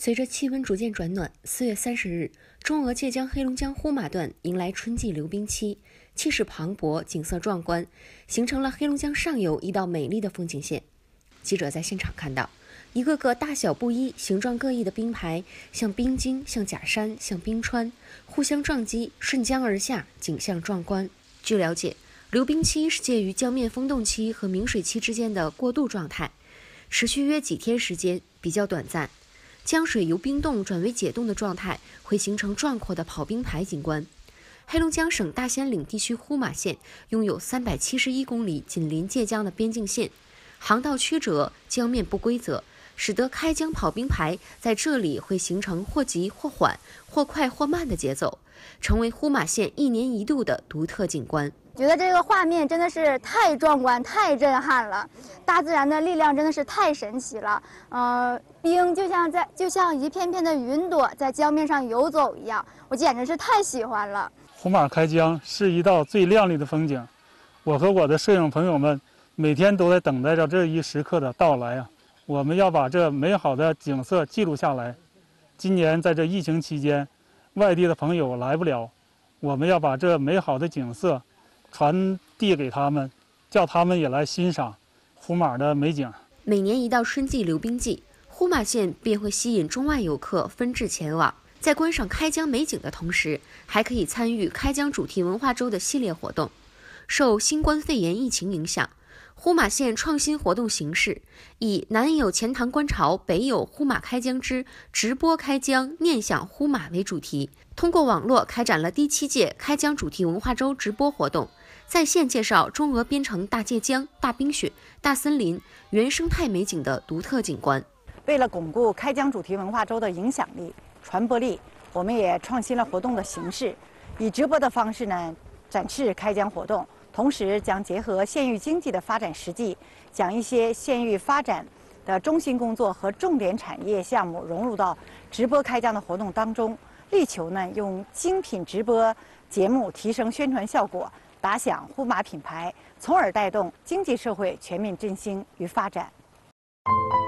随着气温逐渐转暖，4月30日，中俄界江黑龙江呼马段迎来春季溜冰期，气势磅礴，景色壮观，形成了黑龙江上游一道美丽的风景线。记者在现场看到，一个个大小不一、形状各异的冰排，像冰晶、像假山、像冰川，互相撞击，顺江而下，景象壮观。据了解，溜冰期是介于江面风动期和明水期之间的过渡状态，持续约几天时间，比较短暂。江水由冰冻转为解冻的状态，会形成壮阔的跑冰排景观。黑龙江省大兴安岭地区呼马县拥有371公里紧邻界江的边境线，航道曲折，江面不规则，使得开江跑冰排在这里会形成或急或缓、或快或慢的节奏，成为呼马县1年1度的独特景观。 觉得这个画面真的是太壮观、太震撼了，大自然的力量真的是太神奇了。冰就像一片片的云朵在江面上游走一样，我简直是太喜欢了。 呼马开江是一道最亮丽的风景，我和我的摄影朋友们每天都在等待着这一时刻的到来啊！我们要把这美好的景色记录下来。今年在这疫情期间，外地的朋友来不了，我们要把这美好的景色传递给他们，叫他们也来欣赏呼马的美景。 每年一到春季溜冰季，呼马县便会吸引中外游客纷至前往，在观赏开江美景的同时，还可以参与开江主题文化周的系列活动。受新冠肺炎疫情影响，呼马县创新活动形式以南有钱塘观潮，北有呼马开江之直播开江念想呼马为主题，通过网络开展了第7届开江主题文化周直播活动，在线介绍中俄边城大界江、大冰雪、大森林、原生态美景的独特景观。 为了巩固开江主题文化周的影响力、传播力，我们也创新了活动的形式，以直播的方式呢展示开江活动，同时将结合县域经济的发展实际，将一些县域发展的中心工作和重点产业项目融入到直播开江的活动当中，力求呢用精品直播节目提升宣传效果，打响呼马品牌，从而带动经济社会全面振兴与发展。